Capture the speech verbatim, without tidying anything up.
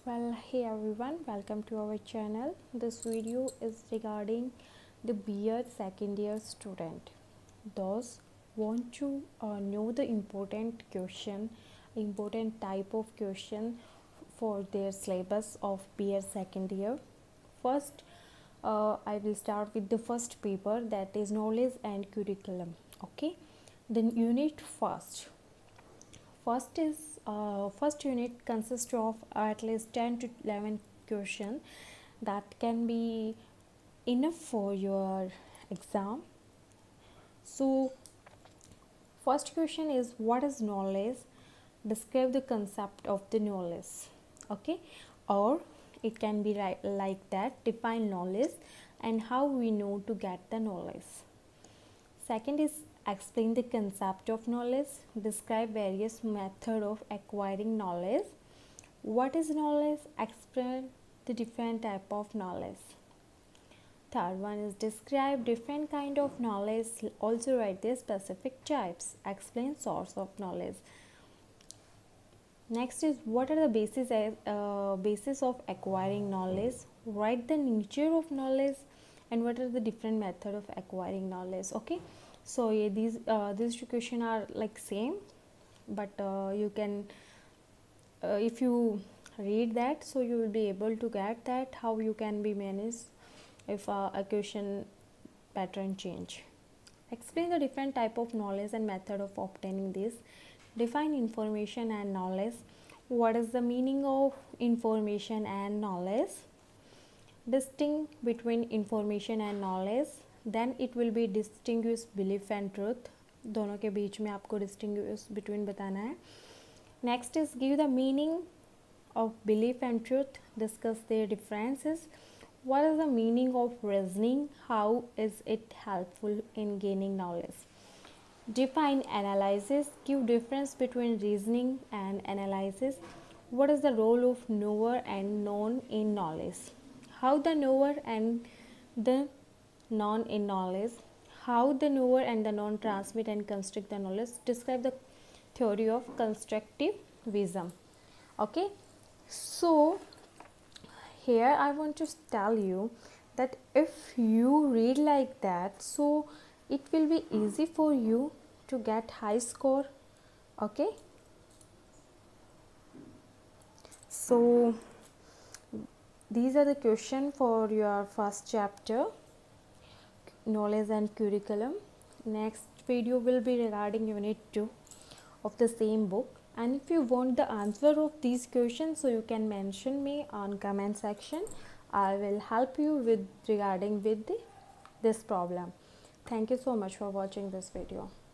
Well, hey everyone, welcome to our channel. This video is regarding the B Ed second year student. Those want to uh, know the important question, important type of question for their syllabus of B Ed second year. First, uh, I will start with the first paper, that is knowledge and curriculum. Okay, then unit first. First is uh, first unit consists of at least ten to eleven questions that can be enough for your exam. So first question is, what is knowledge? Describe the concept of the knowledge. Okay, or it can be like, like that, define knowledge and how we know to get the knowledge. Second is, explain the concept of knowledge. Describe various methods of acquiring knowledge. What is knowledge? Explain the different type of knowledge. Third one is, describe different kind of knowledge. Also write the specific types. Explain source of knowledge. Next is, what are the basis uh, basis of acquiring knowledge? Write the nature of knowledge and what are the different method of acquiring knowledge. Okay, so yeah, these uh, these two questions are like same, but uh, you can uh, if you read that, so you will be able to get that how you can be managed if uh, a question pattern change. Explain the different type of knowledge and method of obtaining this. Define information and knowledge. What is the meaning of information and knowledge? Distinct between information and knowledge. Then it will be distinguish belief and truth. दोनों के बीच में आपको distinguish between बताना है. Next is, give the meaning of belief and truth. Discuss their differences. What is the meaning of reasoning? How is it helpful in gaining knowledge? Define analysis. Give difference between reasoning and analysis. What is the role of knower and known in knowledge? How the knower and the known in knowledge. How the knower and the known transmit and construct the knowledge. Describe the theory of constructivism. Okay, so here I want to tell you that if you read like that, so it will be easy for you to get high score. Okay, so these are the questions for your first chapter, knowledge and curriculum. Next video will be regarding unit two of the same book, and if you want the answer of these questions, so you can mention me on comment section. I will help you with regarding with the, this problem. Thank you so much for watching this video.